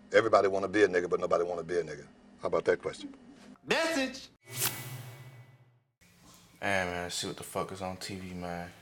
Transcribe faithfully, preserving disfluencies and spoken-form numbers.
Everybody want to be a nigga, but nobody want to be a nigga. How about that question? Message! Man, man, see what the fuck is on T V, man.